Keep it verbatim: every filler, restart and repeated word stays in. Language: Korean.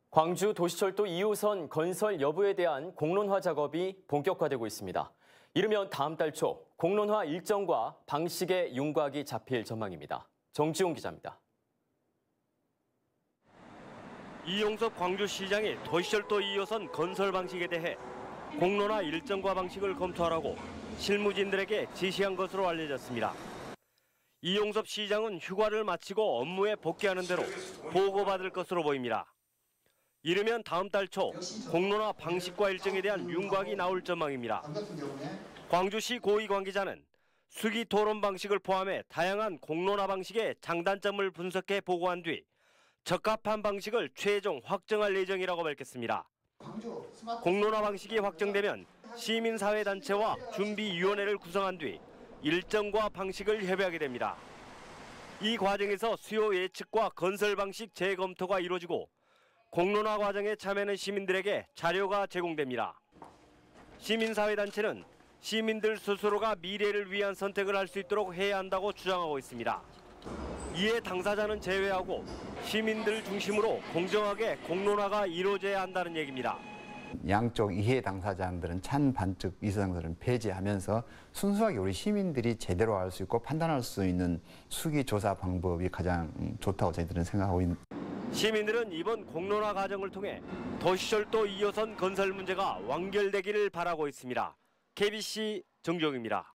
광주 도시철도 이 호선 건설 여부에 대한 공론화 작업이 본격화되고 있습니다. 이르면 다음 달 초 공론화 일정과 방식의 윤곽이 잡힐 전망입니다. 정지용 기자입니다. 이용섭 광주시장이 도시철도 이 호선 건설 방식에 대해 공론화 일정과 방식을 검토하라고 실무진들에게 지시한 것으로 알려졌습니다. 이용섭 시장은 휴가를 마치고 업무에 복귀하는 대로 보고받을 것으로 보입니다. 이르면 다음 달 초 공론화 방식과 일정에 대한 윤곽이 나올 전망입니다. 광주시 고위 관계자는 수기 토론 방식을 포함해 다양한 공론화 방식의 장단점을 분석해 보고한 뒤 적합한 방식을 최종 확정할 예정이라고 밝혔습니다. 공론화 방식이 확정되면 시민사회단체와 준비위원회를 구성한 뒤 일정과 방식을 협의하게 됩니다. 이 과정에서 수요 예측과 건설 방식 재검토가 이루어지고 공론화 과정에 참여하는 시민들에게 자료가 제공됩니다. 시민사회단체는 시민들 스스로가 미래를 위한 선택을 할 수 있도록 해야 한다고 주장하고 있습니다. 이에 당사자는 제외하고 시민들 중심으로 공정하게 공론화가 이루어져야 한다는 얘기입니다. 양쪽 이해 당사자들은 찬반측 이사장들은 폐지하면서 순수하게 우리 시민들이 제대로 알 수 있고 판단할 수 있는 수기 조사 방법이 가장 좋다고 저희들은 생각하고 있습니다. 시민들은 이번 공론화 과정을 통해 도시철도 이 호선 건설 문제가 완결되기를 바라고 있습니다. 케이비씨 정지용입니다.